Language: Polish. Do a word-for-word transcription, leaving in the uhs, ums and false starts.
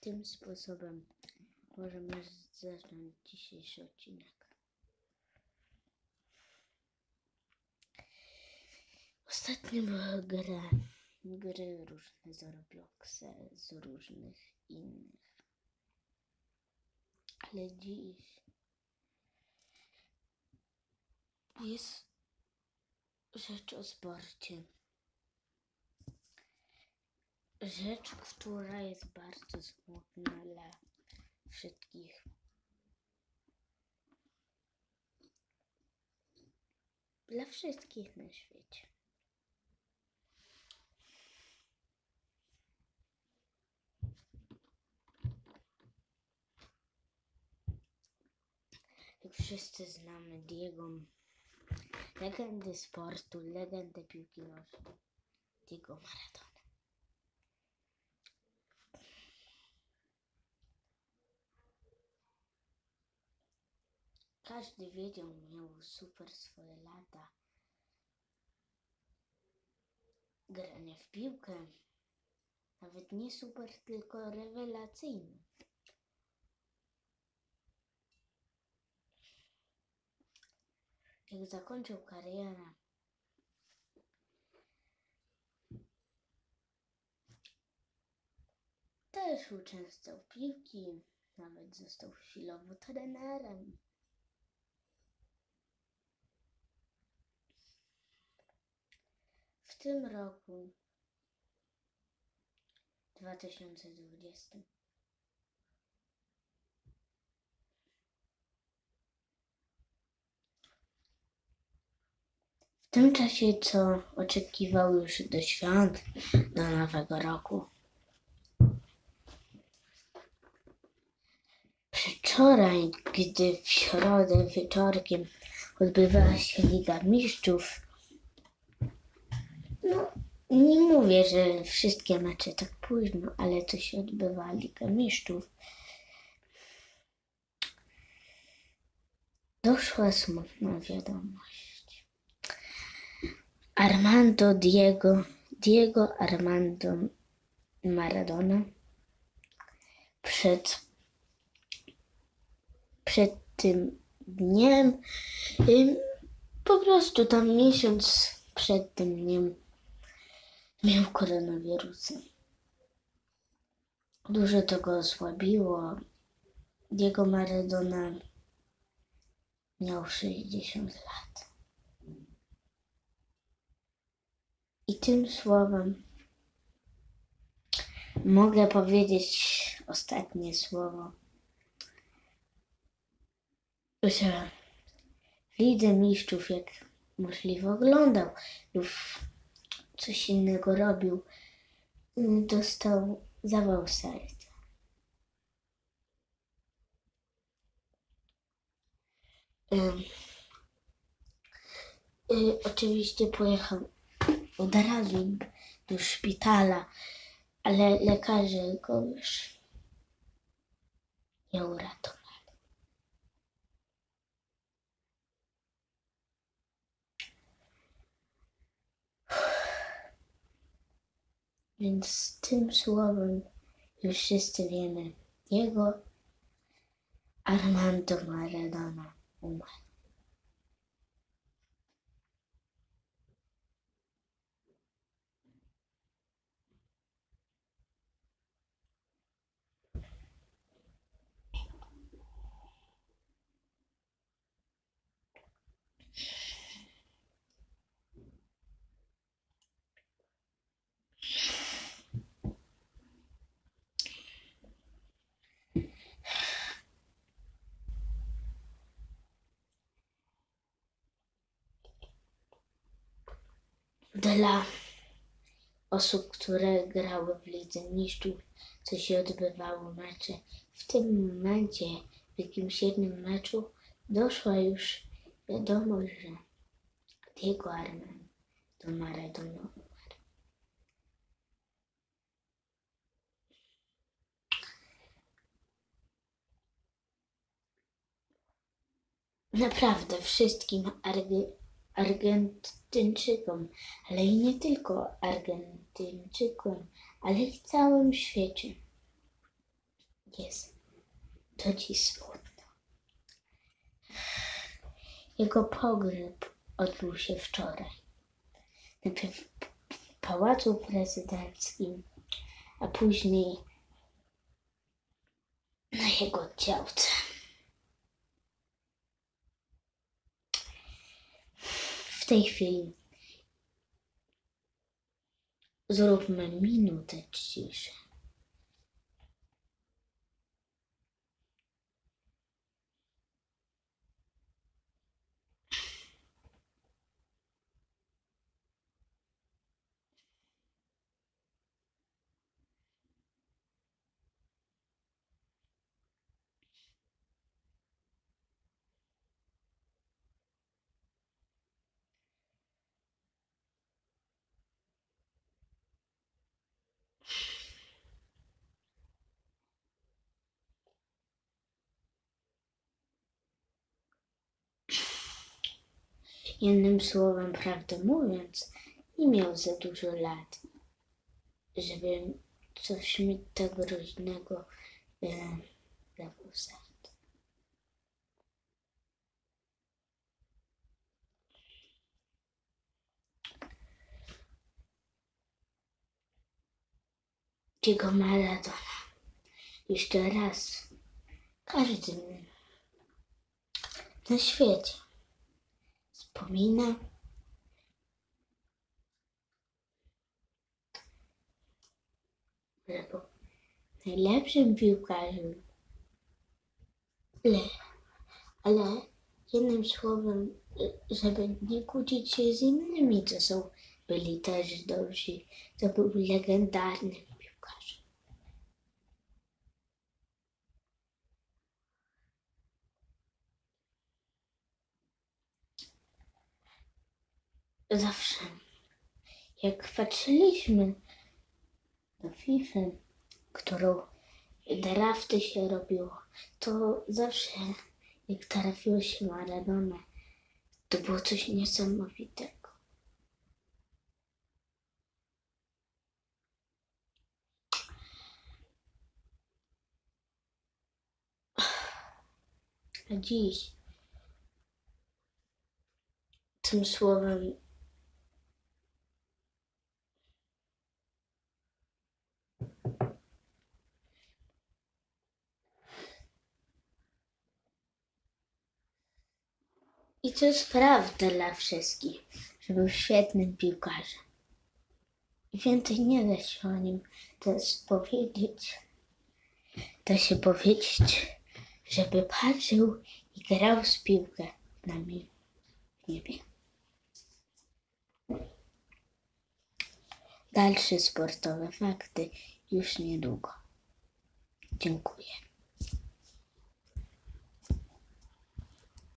tym sposobem możemy zacząć dzisiejszy odcinek. Ostatnio były gry, gry różne z Robloxa, z różnych innych. Ale dziś jest rzecz o sporcie. Rzecz, która jest bardzo smutna dla wszystkich. Dla wszystkich na świecie. Jak wszyscy znamy Diego, legendy sportu, legendę piłki nożnej, Diego Maradona. Każdy wiedział, miał super swoje lata. Granie w piłkę. Nawet nie super, tylko rewelacyjne. Jak zakończył karierę, też uczęszczał piłki, nawet został chwilowo trenerem. W tym roku, dwa tysiące dwudziestym, w tym czasie, co oczekiwał już do świąt, do nowego roku. Wczoraj, gdy w środę wieczorkiem odbywała się Liga Mistrzów, no nie mówię, że wszystkie mecze tak późno, ale to się odbywała Liga Mistrzów, doszła smutna wiadomość. Armando Diego, Diego Armando Maradona przed, przed tym dniem, po prostu tam miesiąc przed tym dniem miał koronawirusa. Dużo to go osłabiło. Diego Maradona miał sześćdziesiąt lat. I tym słowem mogę powiedzieć ostatnie słowo, że w Lidze Mistrzów, jak możliwe oglądał lub coś innego robił, dostał zawał serca. Um, y, oczywiście pojechał od razu do szpitala, ale lekarze go już nie uratowali. Więc tym słowem już wszyscy wiemy, Diego Armando Maradona umarł. Dla osób, które grały w Lidze Mistrzów, co się odbywało mecze, w tym momencie, w jakimś jednym meczu, doszła już wiadomość, że Diego Armando Maradona umarł. Naprawdę wszystkim Arge- Argentyńczykom, ale i nie tylko Argentyńczykom, ale i w całym świecie jest do dziś smutno. Jego pogrzeb odbył się wczoraj. Najpierw w Pałacu Prezydenckim, a później na jego działce. W tej chwili zróbmy minutę ciszy. Jednym słowem, prawdę mówiąc, nie miał za dużo lat, żeby coś mi tak groźnego e, dawał serce. Diego Maradona. Jeszcze raz. Każdy na świecie wspomina że był najlepszym piłkarzem. Ale, ale jednym słowem, żeby nie kłócić się z innymi, co są, byli też dobrzy, to był legendarnym piłkarzem. Zawsze, jak patrzyliśmy na FIFA, którą drafty się robiło, to zawsze jak trafiło się Maradona, to było coś niesamowitego. A dziś tym słowem i to jest prawda dla wszystkich, że był świetnym piłkarzem. I więcej nie da się o nim też powiedzieć. Da się powiedzieć, żeby patrzył i grał z piłkę na niebie. Dalsze sportowe fakty już niedługo. Dziękuję.